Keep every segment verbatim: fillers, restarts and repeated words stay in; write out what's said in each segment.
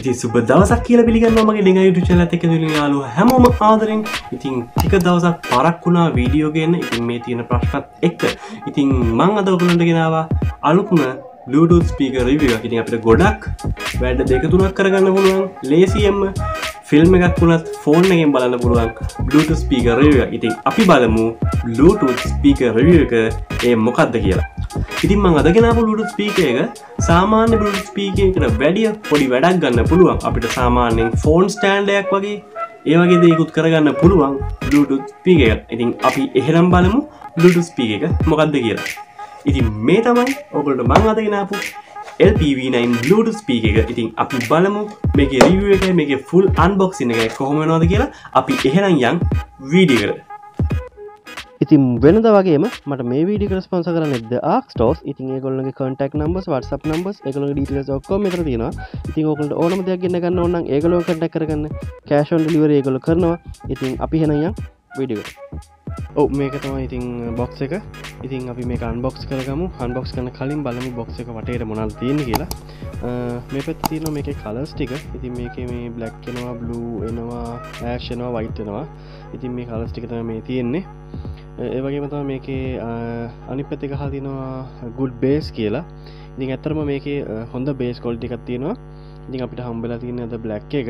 ඉතින් සුබ දවසක් කියලා පිළිගන්නවා මගේ ඩෙංගා YouTube channel එකත් එක්ක ඉන්න යාළුවෝ හැමෝම ආදරෙන්. ඉතින් ටික දවසක් පරක් වුණා වීඩියෝ ගේන්න. ඉතින් මේ තියෙන ප්‍රශ්නත් එක්ක ඉතින් මම අද ඔයගොල්ලන්ට ගෙනාවා අලුත්ම Bluetooth speaker review එකක්. ඉතින් අපිට ගොඩක් වැඩ දෙක තුනක් කරගන්න පුළුවන්. ලේසියෙන්ම ෆිල්ම් එකක් වුණත් ෆෝන් එකෙන් බලන්න පුළුවන් Bluetooth speaker review එක. ඉතින් අපි බලමු Bluetooth speaker review එක ඒ මොකක්ද කියලා. ඉතින් මම අද ගෙනාපු Bluetooth speaker එක සාමාන්‍ය Bluetooth speaker එකකට වැඩිය පොඩි වැඩක් ගන්න පුළුවන්. අපිට සාමාන්‍යයෙන් ෆෝන් ස්ටෑන්ඩ් එකක් වගේ ඒ වගේ දේකුත් කරගන්න පුළුවන් Bluetooth speaker එක. ඉතින් අපි එහෙනම් බලමු Bluetooth speaker එක මොකක්ද කියලා. ඉතින් මේ තමයි ඔයගොල්ලන්ට මම අද ගෙනාපු L P V nine Bluetooth speaker එක. ඉතින් අපි බලමු මේකේ review එකයි මේකේ full unboxing එකයි කොහොම වෙනවද කියලා. අපි එහෙනම් යන් වීඩියෝ එකට. ඉතින් වෙනදා වගේම මට මේ වීඩියෝ එක ස්පොන්සර් කරන්නේ The Arc Stores. ඉතින් ඒගොල්ලන්ගේ contact numbers, WhatsApp numbers, ඒගොල්ලන්ගේ details ඔක්කොම මෙතන තියෙනවා. ඉතින් ඕගොල්ලන්ට ඕනම දෙයක් ගෙන්න ගන්න ඕන නම් ඒගොල්ලෝ contact කරගන්න. cash on delivery ඒගොල්ලෝ කරනවා. ඉතින් අපි එහෙනම් යන් වීඩියෝ එකට. ඔව් මේක තමයි ඉතින් බොක්ස් එක. ඉතින් අපි මේක අන්බොක්ස් කරගමු. අන්බොක්ස් කරන කලින් බලමු බොක්ස් එක වටේට මොනවද තියෙන්නේ කියලා. මේ පැත්තේ තියෙනවා මේකේ කලර්ස් ටික. ඉතින් මේකේ මේ බ්ලැක් එනවා, බ්ලූ එනවා, ඇෂ් එනවා, වයිට් එනවා. ඉතින් මේ කලර්ස් ටික තමයි මේ තියෙන්නේ. ඒ වගේම තමයි මේකේ අනිත් පැත්තේ ගහලා තියෙනවා good bass කියලා. ඉතින් ඇත්තටම මේකේ හොඳ bass quality එකක් තියෙනවා. ඉතින් අපිට හම්බෙලා තියෙන අද black එක.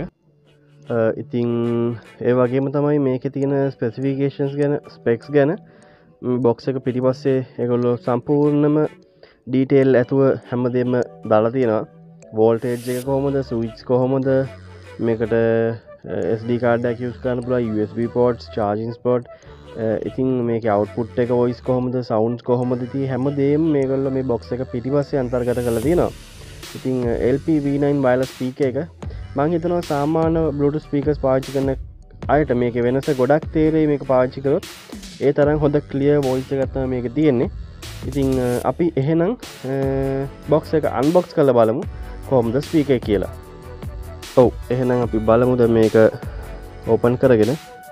ඉතින් ඒ වගේම තමයි මේකේ තියෙන ස්පෙસિෆිකේෂන්ස් ගැන ස්පෙක්ස් ගැන බොක්ස් එක පිටිපස්සේ ඒගොල්ලෝ සම්පූර්ණම ඩීටේල් ඇතුව හැමදේම දාලා තියෙනවා. වෝල්ටේජ් එක කොහොමද, ස්විච් කොහොමද, මේකට S D කාඩ් එකක් යූස් කරන්න පුළුවන්, U S B ports, charging spot, ඉතින් මේකේ output එක voice කොහොමද, sounds කොහොමද, ඉතින් හැමදේම මේගොල්ලෝ මේ බොක්ස් එක පිටිපස්සේ අන්තර්ගත කරලා තියෙනවා. ඉතින් L P V nine wireless speaker එක මං හිතනවා සාමාන්‍ය Bluetooth speakers පාවිච්චි කරන අයට මේකේ වෙනස ගොඩක් තේරෙයි මේක පාවිච්චි කරොත්. ඒ තරම් හොඳ clear voice එකක් තමයි මේකේ තියෙන්නේ. ඉතින් අපි එහෙනම් box එක unbox කරලා බලමු කොහොමද speaker කියලා. ඔව් එහෙනම් අපි බලමුද මේක open කරගෙන.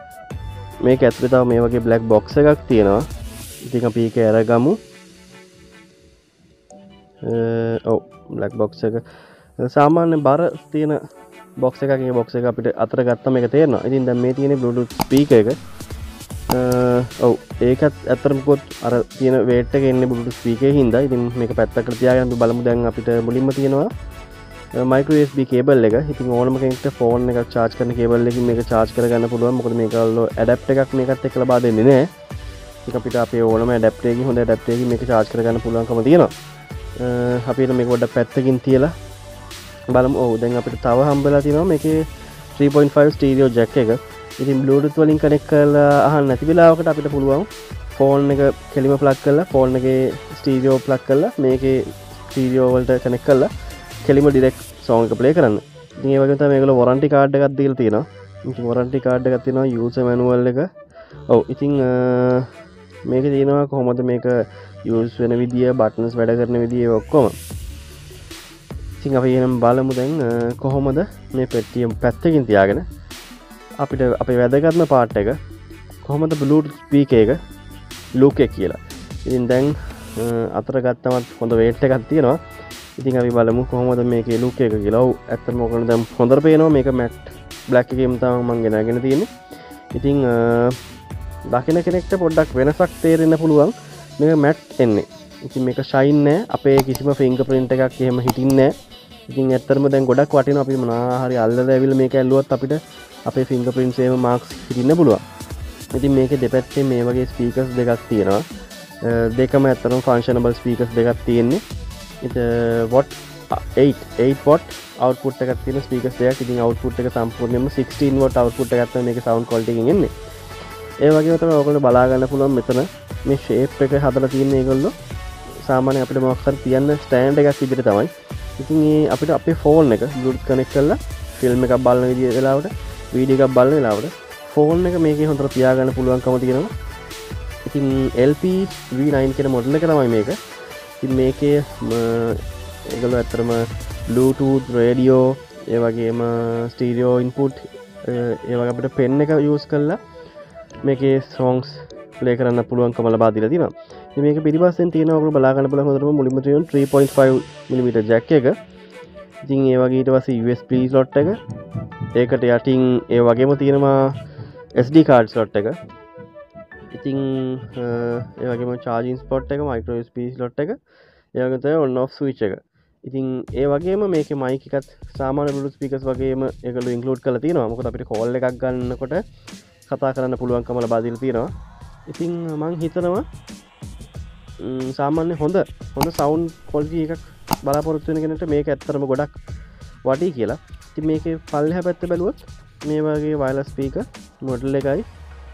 මේක ඇතුලේ තව මේ වගේ black box එකක් තියෙනවා. ඉතින් අපි ඒක අරගමු. ඔව් black box එක සාමාන්‍ය බර තියෙන බොක්ස් එකක්. මේ බොක්ස් එක අපිට අතර ගත්තම මේක තේරෙනවා. ඉතින් දැන් මේ තියෙන්නේ Bluetooth speaker එක. ඔව් ඒකත් ඇත්තටම පොත් අර තියෙන weight එක එන්නේ Bluetooth speaker එකේ හින්දා. ඉතින් මේක පැත්තකට තියාගෙන අපි බලමු. දැන් අපිට මුලින්ම තියෙනවා micro U S B cable එක. ඉතින් ඕනම කෙනෙක්ට ෆෝන් එකක් charge කරන cable එකකින් මේක charge කරගන්න පුළුවන්. මොකද මේක වල adapter එකක් මේකත් එක්ක ලබා දෙන්නේ නැහැ. ඒක අපිට අපේ ඕනම adapter එකකින් හොඳ adapter එකකින් මේක charge කරගන්න පුළුවන්කම තියෙනවා. අපිට මේක පොඩ්ඩක් පැත්තකින් තියලා බලමු. ඔව් දැන් අපිට තව හම්බෙලා තියෙනවා මේකේ three point five stereo jack එක. ඉතින් Bluetooth වලින් connect කරලා අහන්න නැති වෙලාවකට අපිට පුළුවන් ෆෝන් එක කෙලිම plug කරලා ෆෝන් එකේ stereo plug කරලා මේකේ stereo වලට connect කරලා කෙලිම direct song එක play කරන්න. ඉතින් ඒ වගේම තමයි මේගොල්ලෝ warranty card එකක් දීලා තියෙනවා. ඉතින් warranty card එකක් තියෙනවා, user manual එක. ඔව් ඉතින් මේකේ තියෙනවා කොහොමද මේක use වෙන විදිය, buttons වැඩ කරන විදිය ඔක්කොම. ඉතින් අපි එහෙනම් බලමු දැන් කොහොමද මේ පෙට්ටිය පැත්තකින් තියාගෙන අපිට අපේ වැදගත්ම පාර්ට් එක කොහොමද Bluetooth speaker එක look එක කියලා. ඉතින් දැන් අතර ගත්තමත් හොඳ weight එකක් තියෙනවා. ඉතින් අපි බලමු කොහොමද මේකේ look එක කියලා. ඔව් ඇත්තටම ඔයගොල්ලෝ දැන් හොඳට පේනවා මේක matte black එකේම තමයි මම ගෙනාගෙන තියෙන්නේ. ඉතින් දකින්න කෙනෙක්ට පොඩ්ඩක් වෙනසක් තේරෙන්න පුළුවන්. මේක matte එන්නේ. ඉතින් මේක shine නැහැ. අපේ කිසිම fingerprint එකක් එහෙම හිටින්නේ නැහැ. ඉතින් ඇත්තටම දැන් ගොඩක් වටිනවා. අපි මොනවා හරි අල්ලලා ඇවිල්ලා මේක ඇල්ලුවත් අපිට අපේ fingerprints එහෙම marks හිටින්න පුළුවන්. ඉතින් මේකේ දෙපැත්තේ මේ වගේ speakers දෙකක් තියෙනවා. දෙකම ඇත්තටම functionable speakers දෙකක් තියෙන්නේ. ඉත watt eight eight watt output එකක් තියෙන speakers දෙකක්. ඉතින් output එක සම්පූර්ණයෙන්ම sixteen watt output එකක් තමයි මේකේ sound quality එකෙන් එන්නේ. ඒ වගේම තමයි ඔයගොල්ලෝ බලා ගන්න පුළුවන් මෙතන මේ shape එක හදලා තියෙන්නේ ඒගොල්ලෝ සාමාන්‍ය අපිට මොකක් හරි තියන්න ස්ටෑන්ඩ් එකක් විදිහට තමයි. ඉතින් මේ අපිට අපේ ෆෝන් එක Bluetooth connect කරලා ෆිල්ම් එකක් බලන විදිය වෙලාවට, වීඩියෝ එකක් බලන වෙලාවට ෆෝන් එක මේකේ හොඳට තියාගන්න පුළුවන්කම තියෙනවා. ඉතින් L P V nine කියන මොඩල් එක තමයි මේක. ඉතින් මේකේ ඒගොල්ලෝ ඇත්තටම Bluetooth, radio, ඒ වගේම stereo input, ඒ වගේ අපිට pen එක use කරලා මේකේ songs play කරන්න පුළුවන්කම ලබා දීලා තියෙනවා. ඉතින් මේක පිටිපස්සෙන් තියෙනවා ඔයගොල්ලෝ බලා ගන්න පුළුවන් හොඳටම මුලින්ම තියෙන three point five millimeter jack එක. ඉතින් ඒ වගේ ඊට පස්සේ U S B slot එක ඒකට යටින් ඒ වගේම තියෙනවා S D card slot එක ඉතින් ඒ වගේම charging spot එක micro U S B slot එක ඒ වගේ තමයි on off switch එක ඉතින් ඒ වගේම මේකේ mic එකත් සාමාන්‍ය Bluetooth speakers වගේම ඒකලු include කරලා තියෙනවා මොකද අපිට call එකක් ගන්නකොට කතා කරන්න පුළුවන්කම ලබා දීලා තියෙනවා ඉතින් මම හිතනවා සාමාන්‍ය හොඳ හොඳ sound quality එකක් බලාපොරොත්තු වෙන කෙනෙක්ට මේක ඇත්තටම ගොඩක් වටී කියලා ඉතින් මේකේ පල්ලෙහා පැත්ත බැලුවොත් මේ වගේ wireless speaker model එකයි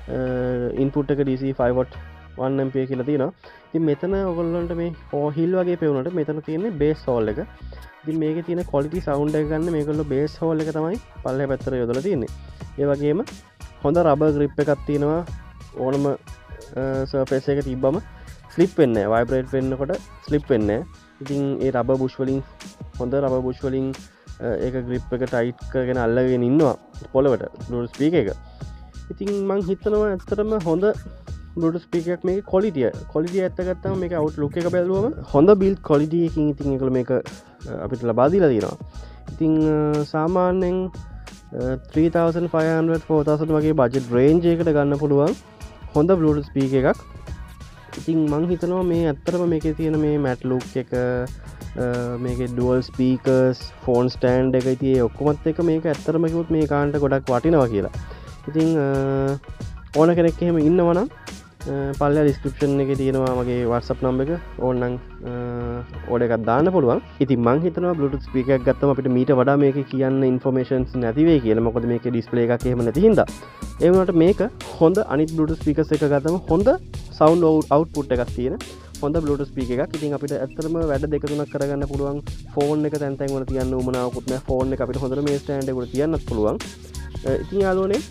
input එක D C five watt one ampere කියලා තියෙනවා ඉතින් මෙතන ඔයගොල්ලන්ට මේ hill වගේ පෙවුනට මෙතන තියෙන්නේ bass hall එක ඉතින් මේකේ තියෙන quality sound එක ගන්න මේගොල්ලෝ bass hall එක තමයි පල්ලෙහා පැත්තට යොදලා තියෙන්නේ ඒ වගේම හොඳ rubber grip එකක් තියෙනවා ඕනම surface එක තිබ්බම slip වෙන්නේ නැහැ vibrate වෙන්නකොට slip වෙන්නේ නැහැ ඉතින් ඒ rubber bush වලින් හොඳ rubber bush වලින් ඒක grip එක tight කරගෙන අල්ලගෙන ඉන්නවා පොළවට Bluetooth speaker එක ඉතින් මං හිතනවා ඇත්තටම හොඳ Bluetooth speaker එකක් මේකේ quality quality ඇත්ත ගත්තාම මේක outlook එක බැලුවම හොඳ build quality එකකින් ඉතින් ඒකල මේක අපිට ලබා දීලා තියෙනවා ඉතින් සාමාන්‍යයෙන් three thousand five hundred four thousand වගේ budget range එකකට ගන්න පුළුවන් හොඳ Bluetooth speaker එකක් ඉතින් මං හිතනවා මේ ඇත්තටම මේකේ තියෙන මේ matte look එක මේකේ dual speakers phone stand එක ඉතින් ඒ ඔක්කොමත් එක මේක ඇත්තටම කිව්වොත් මේ කාන්ට ගොඩක් වටිනවා කියලා ඉතින් ඕන කෙනෙක් එහෙම ඉන්නවනම් පල්ලෙහා description එකේ තියෙනවා මගේ WhatsApp number එක ඕනනම් ඕඩර් එකක් දාන්න පුළුවන් ඉතින් මං හිතනවා Bluetooth speaker එකක් ගත්තම අපිට මීට වඩා මේකේ කියන්න informations නැති වෙයි කියලා මොකද මේකේ display එකක් එහෙම නැති හින්දා ඒ වුණාට මේක හොඳ අනිත් Bluetooth speakers එක ගත්තම හොඳ sound output එකක් තියෙන හොඳ Bluetooth speaker එකක් ඉතින් අපිට ඇත්තටම වැඩ දෙක තුනක් කරගන්න පුළුවන් ෆෝන් එක තැන් තැන් වල තියන්න උමනාවකුත් නැහැ ෆෝන් එක අපිට හොඳට මේ ස්ටෑන්ඩ් එක උඩ තියන්නත් පුළුවන් ඉතින් යාළුවනේ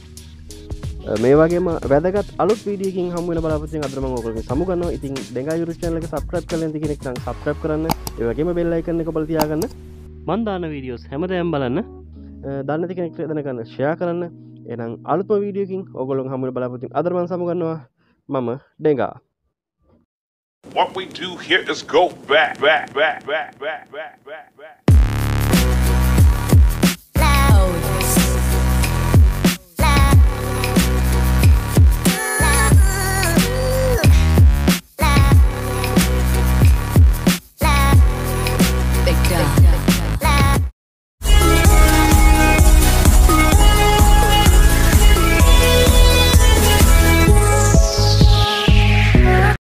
මේ වගේම වැදගත් අලුත් වීඩියෝ එකකින් හමු වෙන බලාපොරොත්තු වෙන අද මම ඔයගොල්ලෝ සමු ගන්නවා ඉතින් ඩෙංගා YouTube channel එක subscribe කරලා නැති කෙනෙක් නම් subscribe කරන්න ඒ වගේම bell icon එක ඔබලා තියාගන්න මන් දාන වීඩියෝස් හැමදාම බලන්න දන්නේ නැති කෙනෙක් දැනගන්න share කරන්න එහෙනම් අලුත්ම වීඩියෝ එකකින් ඔයගොල්ලෝ හමු වෙන බලාපොරොත්තු වෙන අද මම සමු ගන්නවා මම ඩෙංගා What we do here is go back, back, back, back, back, back, back, back.